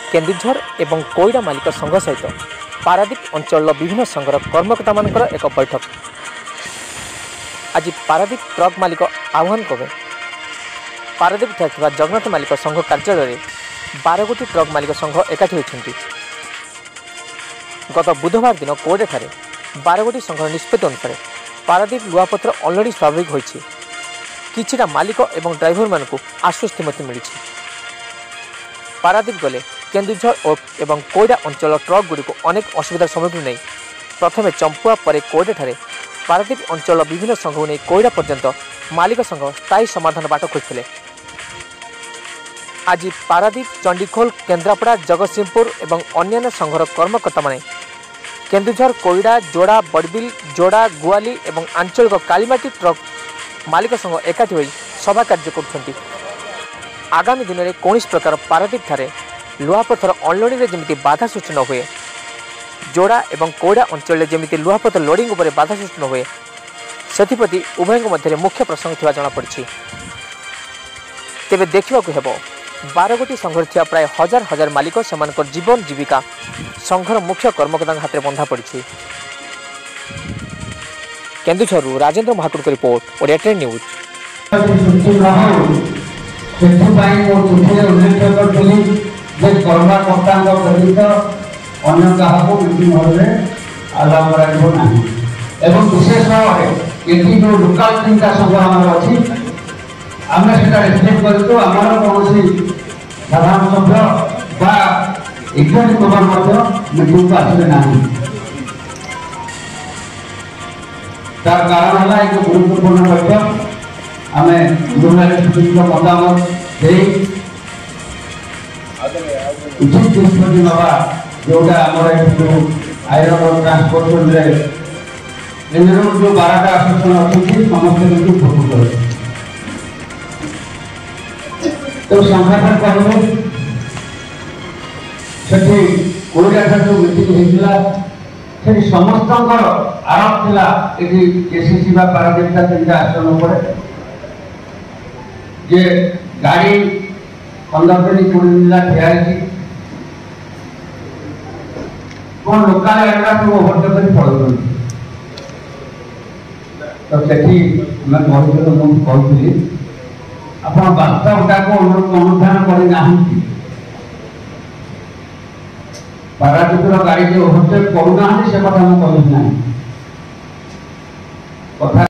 केन्दुझर एवं कोईडा मालिक संघ सहित पारादीप अंचल विभिन्न संघर कर्मकर्ता मानकर एक बैठक आज पारादीप ट्रक मालिक आह्वान कवे पारादीप ठारे जगन्नाथ मालिक संघ कार्यालय 12 गोटी ट्रक मालिक संघ एकाठी होती। गत बुधवार दिन कोईडा ठारे 12 गोटी संघर निष्पत्ति अनुसार पारादीप लुआपत्र ऑलरेडी स्वाभाविक होइछि। किछिटा मालिक एवं ड्राइवर मानकु आश्वस्ति मिली। पारादीप गले केन्दुझर एवं कोईडा अंचल ट्रक गुड़ी को अनेक असुविधार सम्मुखीन नहीं प्रथमे चंपुआ पर कोईडा ठारे पारादीप अंचल विभिन्न संघ नहीं कोईडा पर्यंत मालिक संघ स्थायी समाधान बाट खोजते। आज पारादीप चंडीखोल केन्द्रापड़ा जगतसिंहपुर एवं अन्य संघर कर्मकर्ता माने केन्दुझर कोईडा जोड़ा बड़बिल जोड़ा गुआली एवं आंचलिक कालीमाटी ट्रक मालिक संघ एकाठी होई सभा कार्य कर आगामी दिन में कौन प्रकार पारादीप ठारे लुहापथर अनलोडिंग में जमी बाधा सृष्टि न हुए जोड़ा एवं कोईडा अंचल जमी लुहापथर लोडिंग उपर बाधा सृष्टि न हुए से उभय मध्य मुख्य प्रसंग थी जमापड़ी। तेज देखा हेब 12 गोटी संघर थी प्राय हजार हजार मालिक से जीवन जीविका संघर मुख्य कर्मकर्ता हाथ में बंधा पड़ी। केन्दुझर राजेन्द्र महाकुड़ की रिपोर्ट ओडिया ट्रेंड न्यूज। विशेष भाव में जो लोकाल चिंता संघ आम अच्छी आम से रिफ्लेक्ट करूँ आमर कौन साधारण सभ्य एग्जाम मीटिंग को आसवे ना तार कारण है एक गुरुत्वपूर्ण बैठक आम मतामत उचित निष्पत्ति नवा जोटा आम आईरन ट्रांसपोर्टेशन जो 12टा आसोसिएशन अच्छी समस्त भोग कर तो संघाटा कहे कोईडा जो मीटिंग होता समस्त आरोप थिला एसीसी पारादीपटा 3टा आसन पड़े जे गाड़ी 15 दिन 20 दिन ठिया कौन लोकाल एरिया सब ओभरटेक कर पड़े तो सेठी मैं कहती आप बास्तवटा को अनुधान करना पारादीपर गाड़ी जो ओभरटेक करूना से कथा मुझे कथा